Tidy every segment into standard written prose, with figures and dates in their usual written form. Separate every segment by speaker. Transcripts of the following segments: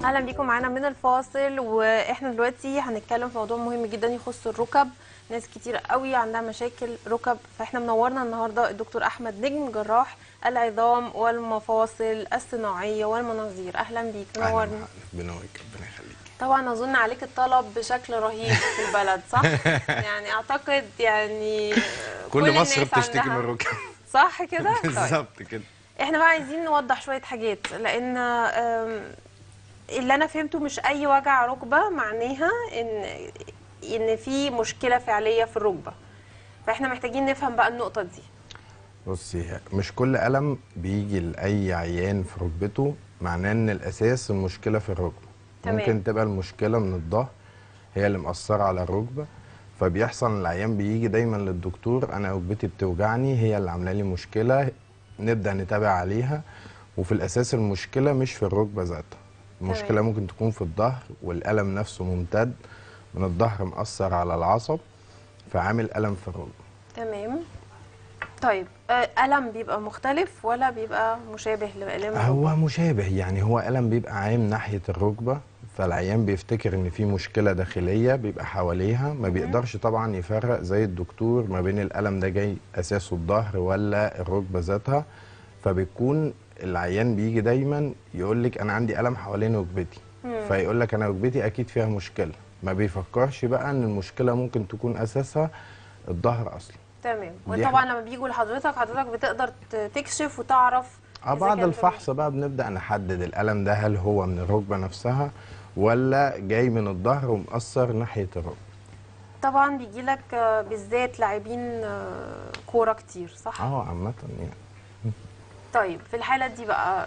Speaker 1: اهلا بيكم معانا من الفاصل، واحنا دلوقتي هنتكلم في موضوع مهم جدا يخص الركب. ناس كتير قوي عندها مشاكل ركب، فاحنا منورنا النهارده الدكتور احمد نجم، جراح العظام والمفاصل الصناعيه والمناظير. اهلا بيك،
Speaker 2: اهلا
Speaker 1: منورني.
Speaker 2: وسهلا بنورك، ربنا يخليك.
Speaker 1: طبعا اظن عليك الطلب بشكل رهيب في البلد، صح؟ يعني اعتقد يعني
Speaker 2: كل
Speaker 1: كل
Speaker 2: مصر
Speaker 1: الناس
Speaker 2: بتشتكي من
Speaker 1: عندها،
Speaker 2: الركب.
Speaker 1: صح كده؟ طيب
Speaker 2: بالظبط كده.
Speaker 1: احنا بقى عايزين نوضح شويه حاجات، لان اللي انا فهمته مش اي وجع ركبه معناها ان في مشكله فعليه في الركبه، فاحنا محتاجين نفهم بقى النقطه دي.
Speaker 2: بصي، مش كل ألم بيجي لأي عيان في ركبته معناه إن الأساس المشكلة في الركبة.
Speaker 1: تمام.
Speaker 2: ممكن تبقى المشكلة من الظهر، هي اللي مأثرة على الركبة. فبيحصل العيان بيجي دايما للدكتور، أنا ركبتي بتوجعني، هي اللي عاملة لي مشكلة. نبدأ نتابع عليها، وفي الأساس المشكلة مش في الركبة ذاتها. المشكلة
Speaker 1: تمام.
Speaker 2: ممكن تكون في الظهر، والألم نفسه ممتد من الظهر مأثر على العصب، فعامل ألم في الركبة.
Speaker 1: تمام. طيب ألم بيبقى مختلف ولا بيبقى مشابه لألم الركبه؟
Speaker 2: هو مشابه، يعني هو ألم بيبقى عام ناحية الركبة، فالعيان بيفتكر ان في مشكلة داخلية بيبقى حواليها، ما بيقدرش طبعا يفرق زي الدكتور ما بين الألم ده جاي أساسه الظهر ولا الركبة ذاتها. فبيكون العيان بيجي دايما يقول لك أنا عندي ألم حوالين ركبتي، فيقول لك أنا ركبتي أكيد فيها مشكلة، ما بيفكرش بقى ان المشكلة ممكن تكون أساسها الظهر أصلا.
Speaker 1: تمام.
Speaker 2: دي احنا
Speaker 1: وطبعا لما بيجوا لحضرتك بتقدر تكشف وتعرف اذا
Speaker 2: بعد
Speaker 1: كان ده
Speaker 2: الفحص بقى بنبدأ نحدد الألم ده هل هو من الركبة نفسها ولا جاي من الظهر ومأثر ناحية الركبة.
Speaker 1: طبعا بيجي لك بالذات لاعبين كوره كتير، صح؟
Speaker 2: عامة يعني.
Speaker 1: طيب في الحاله دي بقى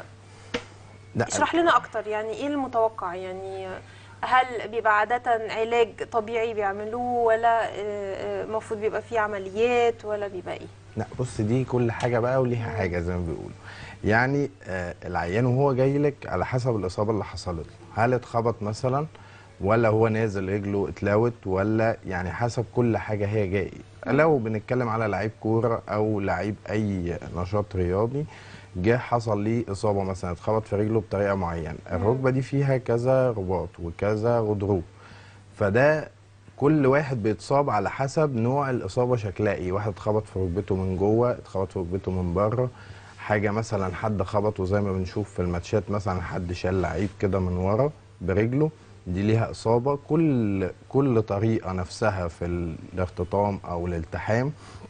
Speaker 2: لا،
Speaker 1: اشرح لنا اكتر، يعني ايه المتوقع؟ يعني هل بيبقى عادة علاج طبيعي بيعملوه، ولا المفروض بيبقى فيه عمليات، ولا بيبقى ايه؟
Speaker 2: لا، بص، دي كل حاجة بقى وليها حاجة زي ما بيقولوا. يعني العيان وهو جاي لك على حسب الإصابة اللي حصلت له، هل اتخبط مثلا ولا هو نازل رجله اتلاوت، ولا يعني حسب كل حاجة هي جاي. لو بنتكلم على لعيب كورة أو لعيب أي نشاط رياضي، جه حصل ليه إصابة مثلا، اتخبط في رجله بطريقة معينة، الركبة دي فيها كذا رباط وكذا غضروف، فده كل واحد بيتصاب على حسب نوع الإصابة شكلها ايه. واحد اتخبط في ركبته من جوه، اتخبط في ركبته من بره، حاجة مثلا حد خبطه زي ما بنشوف في الماتشات، مثلا حد شال لعيب كده من ورا برجله، دي ليها إصابة. كل طريقة نفسها في الارتطام أو الالتحام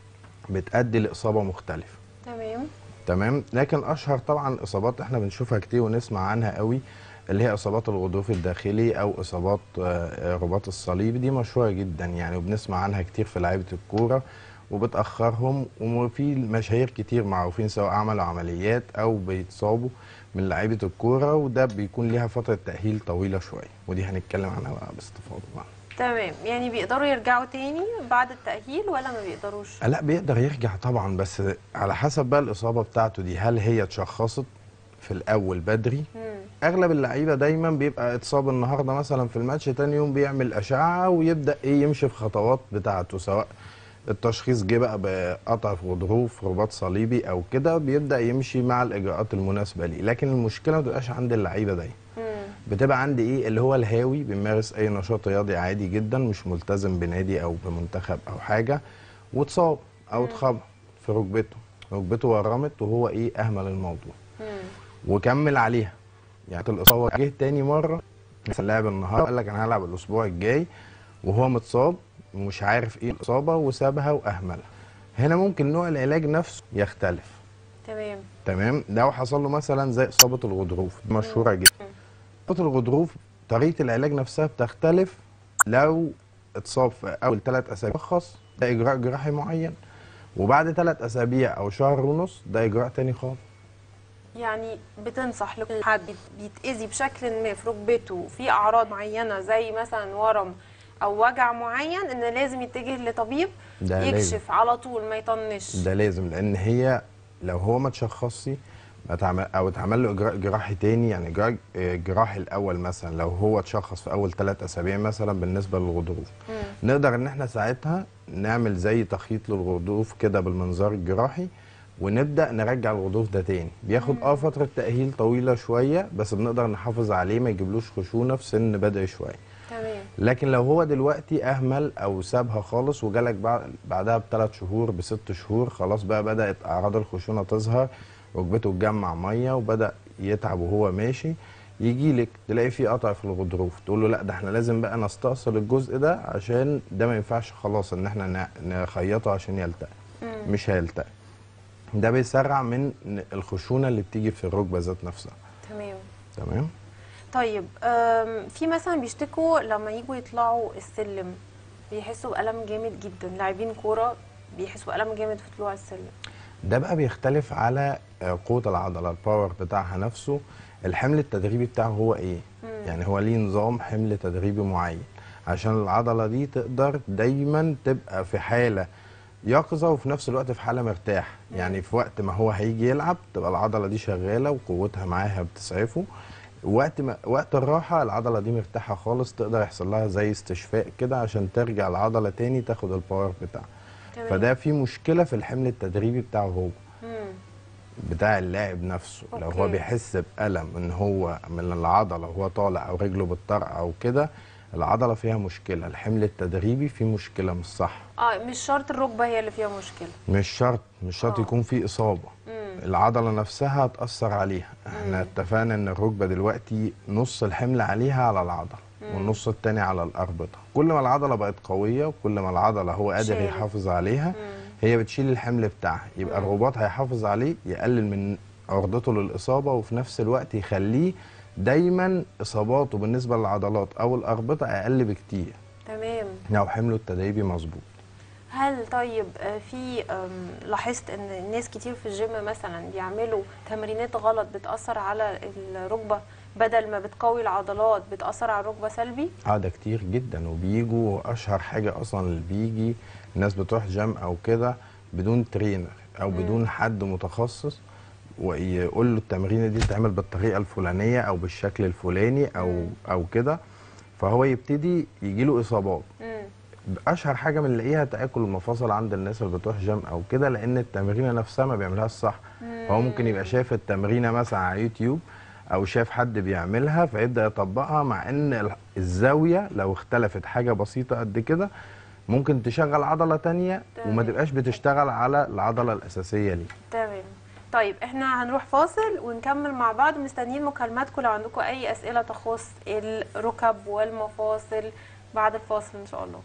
Speaker 2: بتأدي لإصابة مختلفة.
Speaker 1: تمام.
Speaker 2: تمام. لكن اشهر طبعا اصابات احنا بنشوفها كتير ونسمع عنها قوي، اللي هي اصابات الغضروف الداخلي او اصابات رباط الصليب، دي مشهوره جدا يعني، وبنسمع عنها كتير في لعيبه الكوره وبتاخرهم. وفي مشاهير كتير معروفين سواء عملوا عمليات او بيتصابوا من لعيبه الكوره، وده بيكون ليها فتره تاهيل طويله شويه، ودي هنتكلم عنها بقى باستفاضه بقى.
Speaker 1: تمام. يعني بيقدروا يرجعوا تاني بعد التأهيل ولا ما بيقدروش؟
Speaker 2: لا، بيقدر يرجع طبعا، بس على حسب بقى الإصابة بتاعته دي، هل هي اتشخصت في الأول بدري. أغلب اللعيبة دايما بيبقى اتصاب النهاردة مثلا في الماتش، تاني يوم بيعمل أشعة ويبدأ يمشي في خطوات بتاعته، سواء التشخيص جه بقى بقطع في غضروف رباط صليبي أو كده، بيبدأ يمشي مع الإجراءات المناسبة ليه. لكن المشكلة ما بتبقاش عند اللعيبة دايما، بتبقى عندي ايه اللي هو الهاوي بيمارس اي نشاط رياضي عادي جدا، مش ملتزم بنادي او بمنتخب او حاجه، واتصاب او اتخبط في ركبته ورمت، وهو ايه اهمل الموضوع وكمل عليها. يعني الاصابه جه تاني مره، مثلا لعب النهارده قال لك انا هلعب الاسبوع الجاي، وهو متصاب ومش عارف ايه الاصابه وسابها واهملها. هنا ممكن نوع العلاج نفسه يختلف.
Speaker 1: تمام.
Speaker 2: تمام. لو حصل له مثلا زي اصابه الغضروف، دي مشهوره جدا. اصابه الغضروف طريقه العلاج نفسها بتختلف. لو اتصاب في اول 3 اسابيع شخص، ده اجراء جراحي معين، وبعد 3 اسابيع او شهر ونص ده اجراء تاني خالص.
Speaker 1: يعني بتنصح لكل حد بيتأذي بشكل ما في ركبته في أعراض معينة زي مثلا ورم أو وجع معين إن لازم يتجه لطبيب
Speaker 2: ده لازم.
Speaker 1: يكشف على طول، ما يطنش؟
Speaker 2: ده لازم، لان هي لو هو ما تشخصش او اتعمل له اجراء جراحي تاني، يعني اجراء جراحي الاول مثلا لو هو اتشخص في اول 3 اسابيع مثلا بالنسبه للغضروف، نقدر ان احنا ساعتها نعمل زي تخييط للغضروف كده بالمنظار الجراحي، ونبدا نرجع الغضروف ده تاني. بياخد فتره تاهيل طويله شويه، بس بنقدر نحافظ عليه ما يجيبلوش خشونه في سن بدري شويه.
Speaker 1: تمام.
Speaker 2: لكن لو هو دلوقتي اهمل او سابها خالص وجالك بعدها ب3 شهور ب6 شهور، خلاص بقى بدات اعراض الخشونه تظهر، ركبته تجمع ميه وبدا يتعب وهو ماشي، يجي لك تلاقي فيه قطع في الغضروف، تقول له لا ده احنا لازم بقى نستأصل الجزء ده عشان ده ما ينفعش خلاص ان احنا نخيطه عشان يلتئم. مش هيلتئم. ده بيسرع من الخشونه اللي بتيجي في الركبه ذات نفسها.
Speaker 1: تمام.
Speaker 2: تمام.
Speaker 1: طيب في مثلا بيشتكوا لما يجوا يطلعوا السلم بيحسوا بألم جامد جدا، لاعبين كورة بيحسوا بألم جامد في طلوع السلم.
Speaker 2: ده بقى بيختلف على قوة العضلة، الباور بتاعها نفسه، الحمل التدريبي بتاعه هو ايه. يعني هو ليه نظام حمل تدريبي معين عشان العضلة دي تقدر دايما تبقى في حالة يقظة وفي نفس الوقت في حالة مرتاح. يعني في وقت ما هو هيجي يلعب تبقى العضلة دي شغالة وقوتها معاها بتسعفه، وقت الراحة العضلة دي مرتاحة خالص، تقدر يحصل لها زي استشفاء كده عشان ترجع العضلة تاني تاخد الباور بتاعها.
Speaker 1: تمام.
Speaker 2: فده في مشكلة في الحمل التدريبي بتاعه هو، بتاع اللاعب نفسه. لو هو بيحس بألم ان هو من العضلة وهو طالع او رجله بتطرقع او كده، العضلة فيها مشكلة، الحمل التدريبي فيه مشكلة مش صح.
Speaker 1: مش شرط الركبة هي اللي فيها مشكلة.
Speaker 2: مش شرط يكون فيه إصابة. العضلة نفسها هتأثر عليها. احنا اتفقنا ان الركبة دلوقتي نص الحمل عليها على العضلة والنص التاني على الأربطة. كل ما العضلة بقت قوية وكل ما العضلة هو قادر يحافظ عليها، هي بتشيل الحمل بتاعها، يبقى الرباط هيحافظ عليه، يقلل من عرضته للإصابة، وفي نفس الوقت يخليه دايما إصاباته بالنسبة للعضلات أو الأربطة أقل بكتير.
Speaker 1: تمام.
Speaker 2: لو حمله التدريبي مظبوط.
Speaker 1: هل طيب في لاحظت ان ناس كتير في الجيم مثلا بيعملوا تمرينات غلط بتأثر على الركبة، بدل ما بتقوي العضلات بتأثر على الركبة سلبي؟
Speaker 2: ده كتير جدا، وبيجوا اشهر حاجة اصلا اللي بيجي الناس بتروح جيم او كده بدون ترينر او بدون حد متخصص ويقول له التمرينه دي تتعمل بالطريقه الفلانيه او بالشكل الفلاني او كده، فهو يبتدي يجيله اصابات. اشهر حاجه بنلاقيها تاكل المفاصل عند الناس اللي بتروح جيم او كده، لان التمرينه نفسها ما بيعملهاش صح. هو ممكن يبقى شايف التمرينه مثلا على يوتيوب او شاف حد بيعملها فيبدا يطبقها، مع ان الزاويه لو اختلفت حاجه بسيطه قد كده ممكن تشغل عضله تانية وما تبقاش بتشتغل على العضله الاساسيه ليه.
Speaker 1: تمام. طيب احنا هنروح فاصل ونكمل مع بعض، مستنيين مكالماتكم لو عندكم اي اسئله تخص الركب والمفاصل بعد الفاصل ان شاء الله.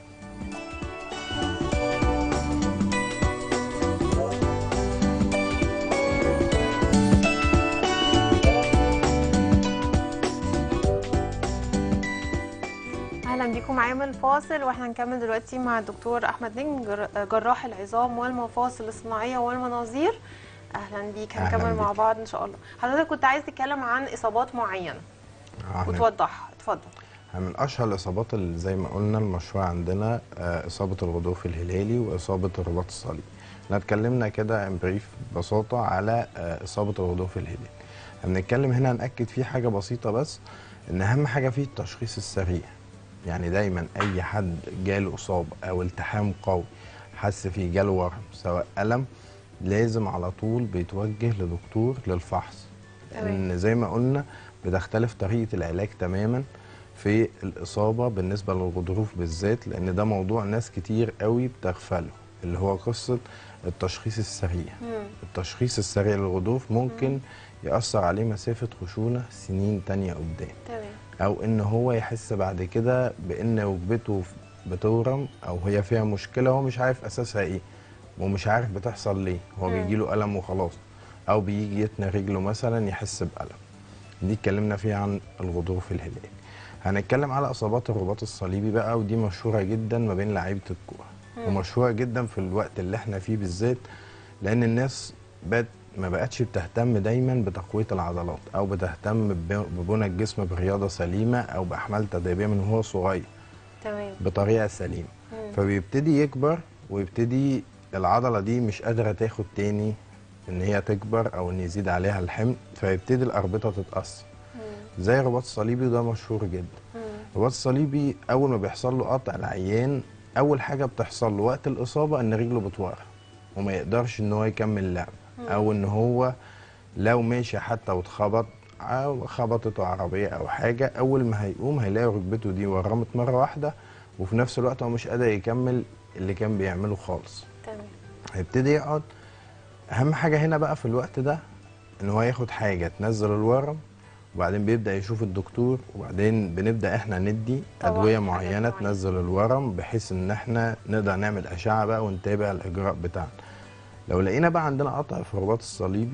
Speaker 1: اهلا بيكم معايا من الفاصل، واحنا هنكمل دلوقتي مع الدكتور احمد نجم جراح العظام والمفاصل الصناعيه والمناظير. اهلا بيك. هنكمل مع بعض ان شاء الله. حضرتك كنت عايز تتكلم عن اصابات معينه وتوضحها، اتفضل.
Speaker 2: من اشهر الاصابات اللي زي ما قلنا المشهوره عندنا اصابه الغضروف الهلالي واصابه الرباط الصليبي. احنا اتكلمنا كده بريف ببساطه على اصابه الغضروف الهلالي. هنتكلم هنا ناكد فيه حاجه بسيطه بس، ان اهم حاجه فيه التشخيص السريع. يعني دايما اي حد جاله اصابه او التحام قوي حس فيه جاله ورم سواء الم، لازم على طول بيتوجه لدكتور للفحص. لان زي ما قلنا بتختلف طريقه العلاج تماما في الاصابه بالنسبه للغضروف بالذات، لان ده موضوع ناس كتير قوي بتغفله، اللي هو قصه التشخيص السريع. التشخيص السريع للغضروف ممكن يأثر عليه مسافه خشونه سنين تانية قدام.
Speaker 1: تمام.
Speaker 2: او ان هو يحس بعد كده بان ركبته بتورم او هي فيها مشكله هو مش عارف اساسها ايه ومش عارف بتحصل ليه، هو بيجيله الم وخلاص، او بيجي يتنى رجله مثلا يحس بالم. دي اتكلمنا فيها عن الغضروف الهلالي. هنتكلم على اصابات الرباط الصليبي بقى، ودي مشهوره جدا ما بين لعيبه الكوره ومشهوره جدا في الوقت اللي احنا فيه بالذات، لان الناس ما بقتش بتهتم دايما بتقويه العضلات او بتهتم ببنى الجسم برياضه سليمه او باحمال تدريبيه من هو صغير.
Speaker 1: تمام.
Speaker 2: بطريقه سليمه. فبيبتدي يكبر ويبتدي العضله دي مش قادره تاخد تاني ان هي تكبر او ان يزيد عليها الحمل، فيبتدي الاربطه تتاثر. زي الرباط الصليبي، وده مشهور جدا. الرباط الصليبي اول ما بيحصل له قطع العيان، اول حاجه بتحصل له وقت الاصابه ان رجله بتورم. وما يقدرش ان هو يكمل لعب، او ان هو لو ماشي حتى واتخبط او خبطته عربيه او حاجه، اول ما هيقوم هيلاقي ركبته دي ورمت مره واحده، وفي نفس الوقت هو مش قادر يكمل اللي كان بيعمله خالص.
Speaker 1: تمام.
Speaker 2: هيبتدي يقعد. اهم حاجه هنا بقى في الوقت ده ان هو ياخد حاجه تنزل الورم، وبعدين بيبدا يشوف الدكتور، وبعدين بنبدا احنا ندي
Speaker 1: طبعاً
Speaker 2: ادويه
Speaker 1: حاجات
Speaker 2: معينه
Speaker 1: معينة.
Speaker 2: تنزل الورم، بحيث ان احنا نقدر نعمل اشعه بقى ونتابع الاجراء بتاعنا. لو لقينا بقى عندنا قطع في الرباط الصليبي،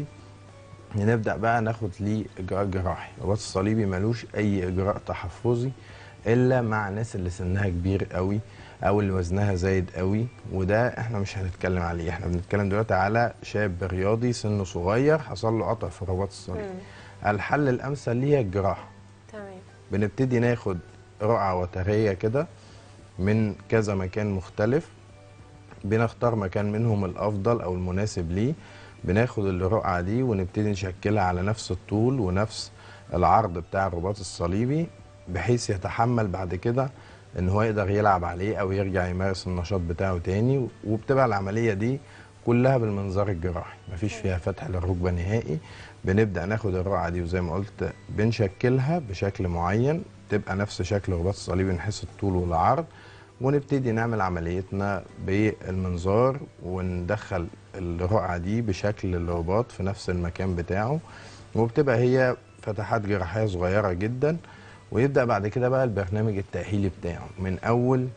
Speaker 2: نبدا بقى ناخد ليه اجراء جراحي. الرباط الصليبي ملوش اي اجراء تحفظي الا مع الناس اللي سنها كبير قوي او اللي وزنها زايد قوي، وده احنا مش هنتكلم عليه. احنا بنتكلم دلوقتي على شاب رياضي سنه صغير حصل له قطع في الرباط الصليبي. الحل الامثل ليه الجراحه.
Speaker 1: تمام.
Speaker 2: بنبتدي ناخد رقعه وتريه كده من كذا مكان مختلف، بنختار مكان منهم الافضل او المناسب ليه، بناخد الرقعه دي ونبتدي نشكلها على نفس الطول ونفس العرض بتاع الرباط الصليبي، بحيث يتحمل بعد كده ان هو يقدر يلعب عليه او يرجع يمارس النشاط بتاعه تاني. وبتبقى العمليه دي كلها بالمنظار الجراحي، مفيش فيها فتح للركبه نهائي. بنبدا ناخد الرقعه دي وزي ما قلت بنشكلها بشكل معين تبقى نفس شكل الرباط الصليبي من حيث الطول والعرض، ونبتدي نعمل عمليتنا بالمنظار وندخل الرقعة دي بشكل الرباط في نفس المكان بتاعه، وبتبقى هي فتحات جراحية صغيرة جدا. ويبدأ بعد كده بقى البرنامج التأهيلي بتاعه من أول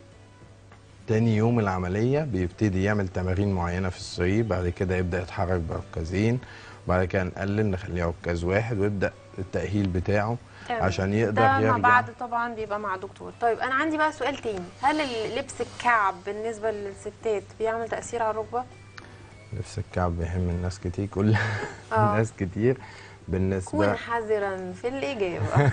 Speaker 2: تاني يوم العملية. بيبتدي يعمل تمارين معينة في السرير، بعد كده يبدأ يتحرك بعكازين، وبعد كده نقلل نخليه عكاز واحد، ويبدأ التأهيل بتاعه
Speaker 1: تمام.
Speaker 2: عشان يقدر
Speaker 1: ده ما
Speaker 2: يرجع.
Speaker 1: بعد طبعا بيبقى مع دكتور. طيب انا عندي بقى سؤال تاني، هل لبس الكعب بالنسبه للستات بيعمل تاثير على الركبه؟
Speaker 2: لبس الكعب بيهم الناس كتير، كل ناس كتير
Speaker 1: كون
Speaker 2: بالنسبة.
Speaker 1: حذرا في الاجابه.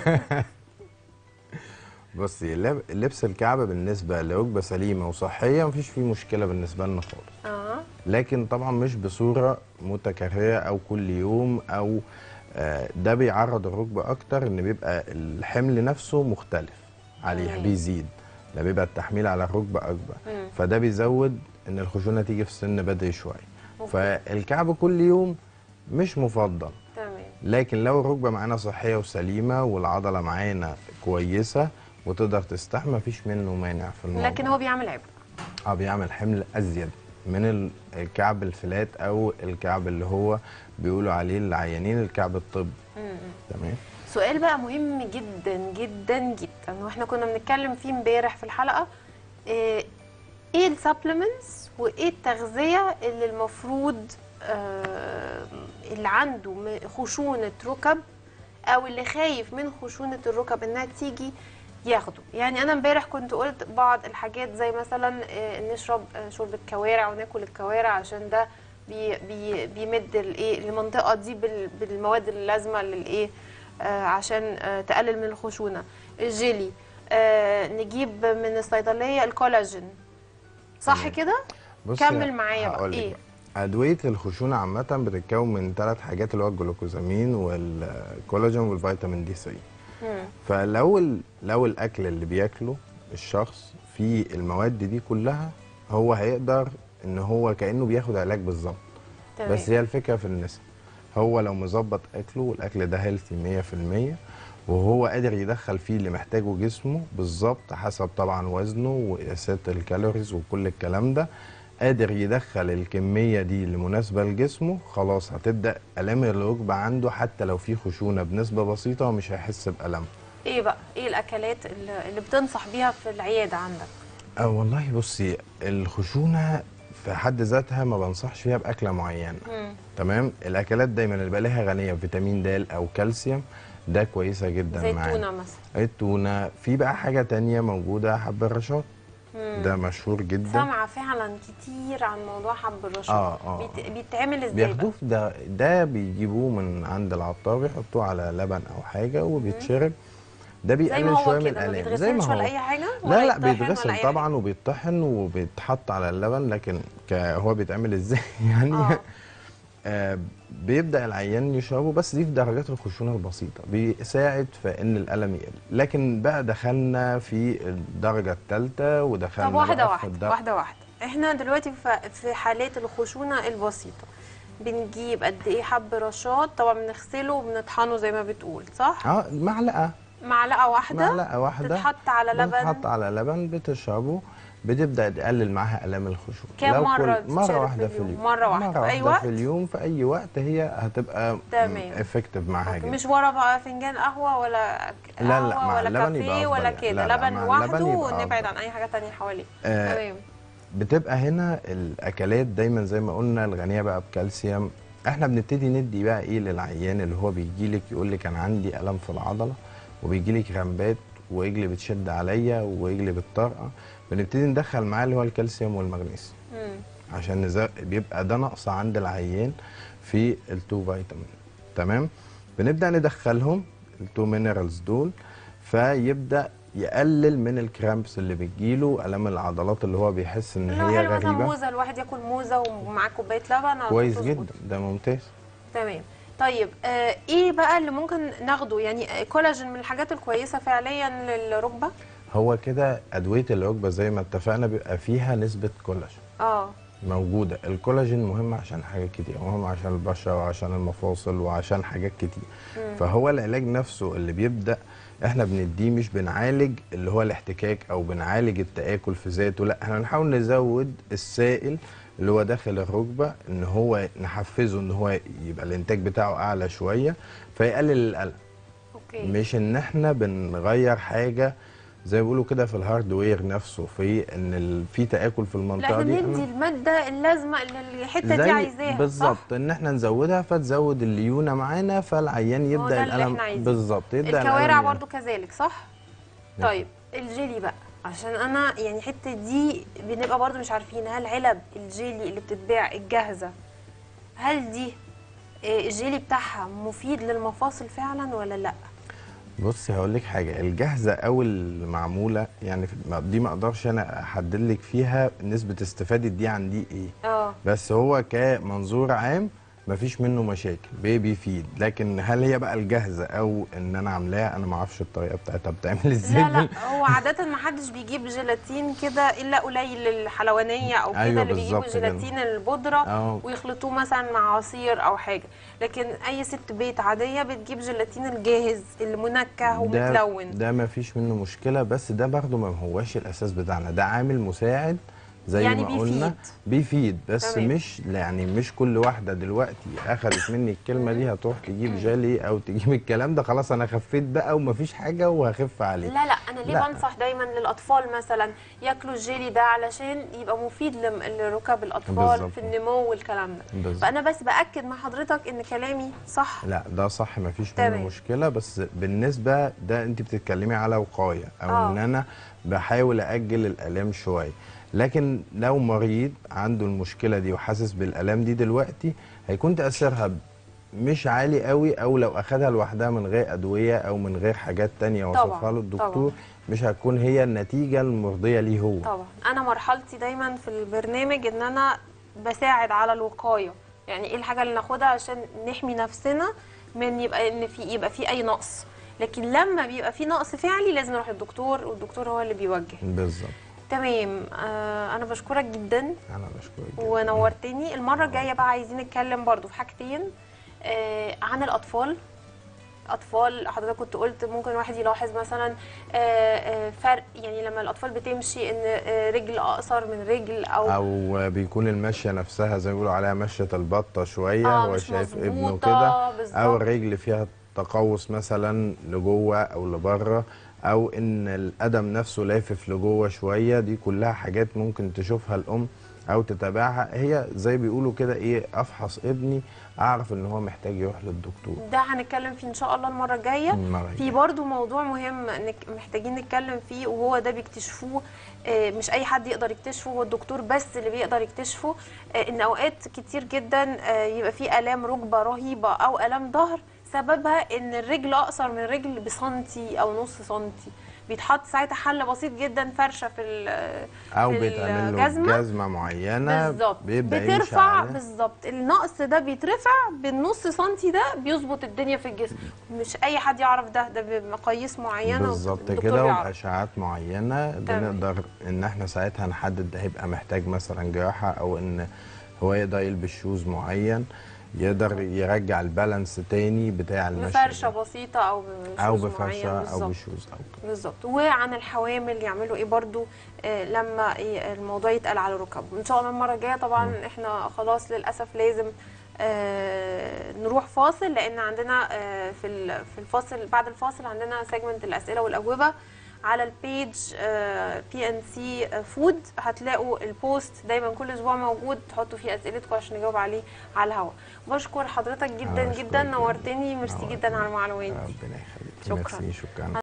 Speaker 2: بصي، لبس الكعب بالنسبة لركبة سليمة وصحية مفيش فيه مشكلة بالنسبة لنا خالص. لكن طبعا مش بصورة متكررة أو كل يوم أو ده بيعرض الركبة أكتر، إن بيبقى الحمل نفسه مختلف عليها بيزيد، ده بيبقى التحميل على الركبة أكبر، فده بيزود إن الخشونة تيجي في السن بدري شوية. فالكعب كل يوم مش مفضل.
Speaker 1: تمام.
Speaker 2: لكن لو الركبة معانا صحية وسليمة والعضلة معانا كويسة وتقدر تستحمل، مفيش منه مانع في الموضوع.
Speaker 1: لكن هو بيعمل عبء.
Speaker 2: بيعمل حمل أزيد من الكعب الفلات أو الكعب اللي هو بيقولوا عليه العيانين الكعب الطبي. تمام.
Speaker 1: سؤال بقى مهم جدا جدا جدا واحنا كنا بنتكلم فيه امبارح في الحلقة، ايه السبلمنتس وايه التغذية اللي المفروض اللي عنده خشونة ركب او اللي خايف من خشونة الركب انها تيجي ياخده. يعني انا امبارح كنت قلت بعض الحاجات زي مثلا نشرب شوربة كوارع وناكل الكوارع عشان ده بيمد الايه المنطقة دي بالمواد اللازمة للايه عشان تقلل من الخشونة. الجيلي نجيب من الصيدلية الكولاجين، صح كده؟ كمل معايا بقى ايه؟
Speaker 2: أدوية الخشونة عامة بتتكون من 3 حاجات، اللي هو الجلوكوزامين والكولاجين والفيتامين دي 3. فلو الأكل اللي بياكله الشخص فيه المواد دي كلها، هو هيقدر إن هو كأنه بياخد علاج بالظبط. بس هي الفكرة في النسب. هو لو مظبط أكله والأكل ده هيلثي 100%، وهو قادر يدخل فيه اللي محتاجه جسمه بالظبط حسب طبعا وزنه وقياسات الكالوريز وكل الكلام ده، قادر يدخل الكمية دي اللي مناسبة لجسمه، خلاص هتبدأ آلام الركبة عنده حتى لو في خشونة بنسبة بسيطة ومش هيحس بألم.
Speaker 1: ايه بقى؟ ايه الأكلات اللي بتنصح بيها في العيادة عندك؟
Speaker 2: والله بصي، الخشونة في حد ذاتها ما بنصحش فيها بأكلة معينة. تمام. الأكلات دايما اللي بقى لها غنية بفيتامين د أو كالسيوم ده كويسة جدا
Speaker 1: زي
Speaker 2: معانا.
Speaker 1: التونة مثلا.
Speaker 2: التونة. في بقى حاجة تانية موجودة، حب الرشاد. ده مشهور جدا.
Speaker 1: سامعة فعلا كتير عن موضوع حب الرشاد. بيتعمل ازاي؟
Speaker 2: بياخدوه ده بيجيبوه من عند العطار، بيحطوه على لبن أو حاجة وبيتشرب. ده بيقلل شويه من الالام.
Speaker 1: زي ما هو. ولا اي حاجه؟
Speaker 2: لا بيتغسل طبعا وبيتطحن وبيتحط على اللبن، لكن هو بيتعمل ازاي يعني؟ بيبدا العيان يشربه، بس دي في درجات الخشونه البسيطه، بيساعد في ان الالم يقل. لكن بقى دخلنا في الدرجه الثالثه ودخلنا.
Speaker 1: طب واحده واحده. احنا دلوقتي في حالات الخشونه البسيطه بنجيب قد ايه حب رشاد؟ طبعا بنغسله وبنطحنه زي ما بتقول، صح؟
Speaker 2: معلقه.
Speaker 1: معلقه واحده.
Speaker 2: معلقه واحده
Speaker 1: تتحط على لبن.
Speaker 2: بتتحط على لبن بتشربه، بتبدا تقلل معاها الام الخشونه.
Speaker 1: كام مرة
Speaker 2: مره
Speaker 1: تتشرب
Speaker 2: واحده
Speaker 1: في
Speaker 2: في
Speaker 1: اليوم؟
Speaker 2: اليوم.
Speaker 1: مرة واحدة في أي وقت؟
Speaker 2: في اليوم في اي وقت هي هتبقى
Speaker 1: تمام.
Speaker 2: افكتيف معاها جدا.
Speaker 1: مش ورا بقى فنجان قهوه ولا
Speaker 2: لا
Speaker 1: قهوه
Speaker 2: مع
Speaker 1: ولا
Speaker 2: اللبن يبقى
Speaker 1: كافيه
Speaker 2: أفضل
Speaker 1: ولا
Speaker 2: يعني.
Speaker 1: كده،
Speaker 2: لا
Speaker 1: لبن
Speaker 2: مع
Speaker 1: لوحده
Speaker 2: اللبن يبقى
Speaker 1: ونبعد
Speaker 2: أفضل.
Speaker 1: عن اي حاجه تانية حواليه.
Speaker 2: آه
Speaker 1: تمام.
Speaker 2: بتبقى هنا الاكلات دايما زي ما قلنا الغنيه بقى بكالسيوم. احنا بنبتدي ندي بقى ايه للعيان اللي هو بيجي لك يقول لك انا عندي الم في العضله وبيجي لك غمبات ورجلي بتشد عليا ورجلي بتطرقع، بنبتدي ندخل معاه اللي هو الكالسيوم والمغنيسيوم عشان بيبقى ده نقص عند العيان في التو فيتامين. تمام. بنبدا ندخلهم التو مينرالز دول، فيبدا يقلل من الكرامبس اللي بتجيله، الام العضلات اللي هو بيحس ان
Speaker 1: لو
Speaker 2: هي
Speaker 1: حلو مثلا
Speaker 2: غريبه.
Speaker 1: موزه، الواحد ياكل موزه ومعاه كوبايه لبن على طول
Speaker 2: كويس
Speaker 1: تظبط.
Speaker 2: جدا، ده ممتاز.
Speaker 1: تمام. طيب ايه بقى اللي ممكن ناخده؟ يعني كولاجين من الحاجات الكويسه فعليا للركبه.
Speaker 2: هو كده ادويه الركبه زي ما اتفقنا بيبقى فيها نسبه كولاجين موجوده. الكولاجين مهم عشان حاجات كتير، مهم عشان البشره وعشان المفاصل وعشان حاجات كتير. فهو العلاج نفسه اللي بيبدا احنا بنديه، مش بنعالج اللي هو الاحتكاك او بنعالج التآكل في ذاته، لا احنا بنحاول نزود السائل اللي هو داخل الركبه، ان هو نحفزه ان هو يبقى الانتاج بتاعه اعلى شويه فيقلل الالم.
Speaker 1: اوكي.
Speaker 2: مش ان احنا بنغير حاجه زي ما بيقولوا كده في الهاردوير نفسه، في ان في تآكل في
Speaker 1: لا
Speaker 2: المنطقه
Speaker 1: احنا
Speaker 2: دي.
Speaker 1: بندي الماده اللازمه اللي الحته دي
Speaker 2: زي
Speaker 1: عايزاها،
Speaker 2: بالظبط ان احنا نزودها فتزود الليونه معانا، فالعيان
Speaker 1: هو ده
Speaker 2: يبدا
Speaker 1: اللي
Speaker 2: الالم
Speaker 1: احنا عايزينه.
Speaker 2: بالظبط يبدا
Speaker 1: الكوارع
Speaker 2: الالم
Speaker 1: برضو كذلك، صح؟
Speaker 2: نعم.
Speaker 1: طيب الجيلي بقى، عشان انا يعني الحته دي بنبقى برضو مش عارفين هل علب الجيلي اللي بتتباع الجاهزه، هل دي الجيلي بتاعها مفيد للمفاصل فعلا ولا لا؟
Speaker 2: بصي هقول لك حاجه، الجاهزه او المعموله يعني دي ما اقدرش انا احدد لك فيها نسبه استفاده دي عن دي ايه. بس هو كمنظور عام مفيش منه مشاكل، بيفيد. لكن هل هي بقى الجاهزه او ان انا عاملاها، انا ما اعرفش الطريقه بتاعتها بتعمل ازاي.
Speaker 1: لا هو عادة ما حدش بيجيب جيلاتين كده الا قليل الحلوانية او كده.
Speaker 2: أيوة
Speaker 1: اللي بيجيبوا
Speaker 2: بالظبط كده.
Speaker 1: جيلاتين البودرة ويخلطوه مثلا مع عصير او حاجة، لكن اي ست بيت عادية بتجيب جيلاتين الجاهز اللي منكه ومتلون.
Speaker 2: ده ما فيش منه مشكله، بس ده برضه ما هوش الاساس بتاعنا، ده عامل مساعد زي
Speaker 1: يعني
Speaker 2: ما قلنا بيفيد. بس
Speaker 1: تمام.
Speaker 2: مش يعني مش كل واحده دلوقتي اخذت مني الكلمه دي هتروح تجيب جالي او تجيب الكلام ده خلاص انا خفيت بقى ومفيش حاجه وهخف عليه.
Speaker 1: لا انا ليه بنصح دايما للاطفال مثلا ياكلوا الجيلي ده علشان يبقى مفيد لركب الاطفال بالزبط. في النمو والكلام ده بالزبط. فانا بس باكد مع حضرتك ان كلامي صح.
Speaker 2: لا ده صح مفيش منه مشكله، بس بالنسبه ده انت بتتكلمي على وقايه او ان انا بحاول اجل الالام شويه. لكن لو مريض عنده المشكله دي وحاسس بالالام دي دلوقتي هيكون تاثيرها مش عالي قوي، او لو اخدها لوحدها من غير ادويه او من غير حاجات تانية وصفها له الدكتور طبعًا. مش هتكون هي النتيجه المرضيه ليه هو.
Speaker 1: طبعا انا مرحلتي دايما في البرنامج ان انا بساعد على الوقايه، يعني ايه الحاجه اللي ناخدها عشان نحمي نفسنا من يبقى في اي نقص. لكن لما بيبقى في نقص فعلي لازم نروح للدكتور، والدكتور هو اللي بيوجه.
Speaker 2: بالظبط.
Speaker 1: تمام. انا بشكرك جدا.
Speaker 2: انا بشكرك جدا
Speaker 1: ونورتني. المره الجايه بقى عايزين نتكلم برضو في حاجتين عن الاطفال. حضرتك كنت قلت ممكن الواحد يلاحظ مثلا فرق، يعني لما الاطفال بتمشي ان رجل اقصر من رجل
Speaker 2: او بيكون المشيه نفسها زي ما بيقولوا عليها مشيه البطه شويه، هو شايف ابنه كده، او الرجل فيها تقوس مثلا لجوه او لبره، او ان القدم نفسه لافف لجوه شويه. دي كلها حاجات ممكن تشوفها الام او تتابعها. هي زي بيقولوا كده ايه، افحص ابني اعرف ان هو محتاج يروح للدكتور.
Speaker 1: ده هنتكلم فيه ان شاء الله المره الجايه. في برضو موضوع مهم محتاجين نتكلم فيه، وهو ده بيكتشفوه مش اي حد يقدر يكتشفه، هو الدكتور بس اللي بيقدر يكتشفه. ان اوقات كتير جدا يبقى في الام ركبه رهيبه او الام ظهر سببها ان الرجل اقصر من الرجل بسنتي او نص سنتي، بيتحط ساعتها حل بسيط جدا، فرشه
Speaker 2: او
Speaker 1: في
Speaker 2: بيتعمل له جزمه معينه
Speaker 1: بالظبط،
Speaker 2: بيبدا يمشي
Speaker 1: بترفع
Speaker 2: عليها.
Speaker 1: بالظبط النقص ده، بيترفع بالنص سنتي ده، بيظبط الدنيا في الجسم. مش اي حد يعرف ده بمقاييس معينه
Speaker 2: بالظبط
Speaker 1: والدكتور
Speaker 2: كده،
Speaker 1: بيعرف.
Speaker 2: وباشعاعات معينه بنقدر ان احنا ساعتها نحدد ده هيبقى محتاج مثلا جراحه، او ان هو يقدر يلبس شوز معين يقدر يرجع البالانس تاني بتاع المشي
Speaker 1: بفرشه
Speaker 2: ده.
Speaker 1: بسيطه او
Speaker 2: او
Speaker 1: بشوز معين.
Speaker 2: بفرشه او
Speaker 1: بالظبط
Speaker 2: بشوز او كده.
Speaker 1: بالظبط. وعن الحوامل يعملوا ايه برضو لما الموضوع يتقال على الركب. ان شاء الله المره الجايه طبعا احنا خلاص للاسف لازم نروح فاصل، لان عندنا في الفاصل، بعد الفاصل عندنا سيجمنت الاسئله والاجوبه على البيج PNC فود. هتلاقوا البوست دايما كل اسبوع موجود، تحطوا فيه اسئلتكم عشان نجاوب عليه على الهواء. بشكر حضرتك جدا جدا، نورتني، ميرسي جدا على المعلومات.
Speaker 2: ربنا يخليك.
Speaker 1: شكرا.
Speaker 2: ميرسي، شكرا.